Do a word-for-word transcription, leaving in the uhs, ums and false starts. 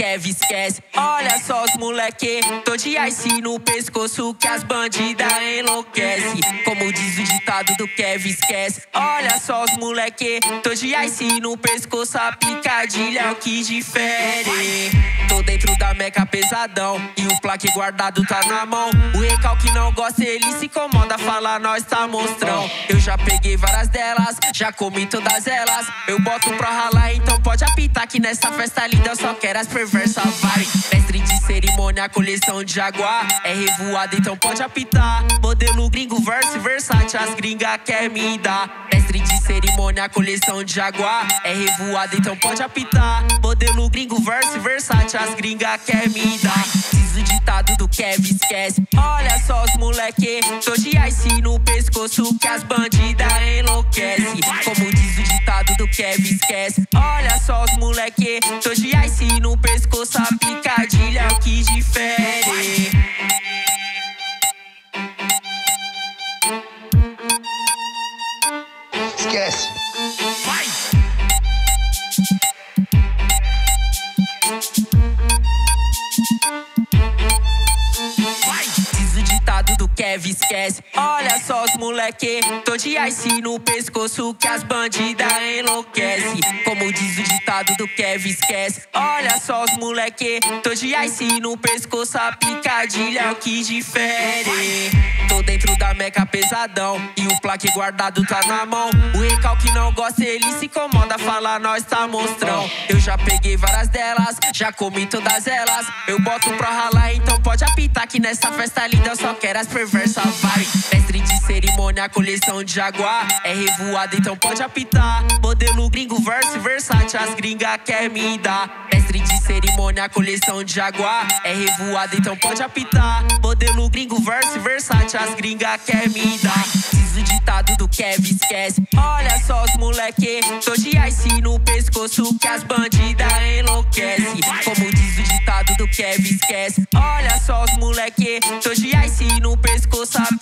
Kevin esquece. Olha só os moleque, tô de ice no pescoço que as bandidas enlouquece. Como diz o ditado do Kevin esquece. Olha só os moleque, tô de ice no pescoço, a picadilha é o que difere. Tô dentro da meca pesadão e o plaque guardado tá na mão. O recalque não gosta, ele se incomoda, fala nós tá monstrão. Eu já peguei várias delas, já comi todas elas. Eu boto pra ralar, então pode apitar que nessa festa linda eu só quero as perversas, vai. Mestre de cerimônia, coleção de Jaguar é revoada, então pode apitar. Modelo gringo, verse, versátil, as gringa quer me dar. Mestre de cerimônia, coleção de Jaguar é revoada, então pode apitar. Modelo gringo, verse, versátil, as gringa quer me dar. Diz o ditado do Kevin esquece. Olha só os moleque, tô de ice no pescoço que as bandidas enlouquece. Como diz o ditado do Kevin esquece. Olha só os moleque, tô de ice no pescoço, a picadilha é o que difere. Esquece. Vai! Vai! Diz o ditado do Kevin esquece. Olha só os moleque, tô de ice no pescoço que as bandidas enlouquece. Como diz o ditado do Kevin esquece. Olha só os moleque, tô de ice no pescoço, a picadilha é o que difere. Tô dentro da meca pesadão e o plaque guardado tá na mão. O recalque não gosta, ele se incomoda, fala nós tá monstrão. Eu já peguei várias delas, já comi todas elas. Eu boto pra ralar, então pode apitar que nessa festa linda eu só quero as perversas, vai. Mestre de cerimônia, coleção de Jaguar é revoada, então pode apitar. Modelo gringo, verse, versátil, as gringa quer me dar. Mestre de cerimônia, coleção de Jaguar é revoada, então pode apitar. Modelo gringo, verse, versátil, as gringa quer me dar. Diz o ditado do Kevin esquece. Olha só os moleque, tô de ice no pescoço que as bandidas enlouquece. Como diz o ditado do Kevin esquece. Olha só os moleque, tô de ice no pescoço, a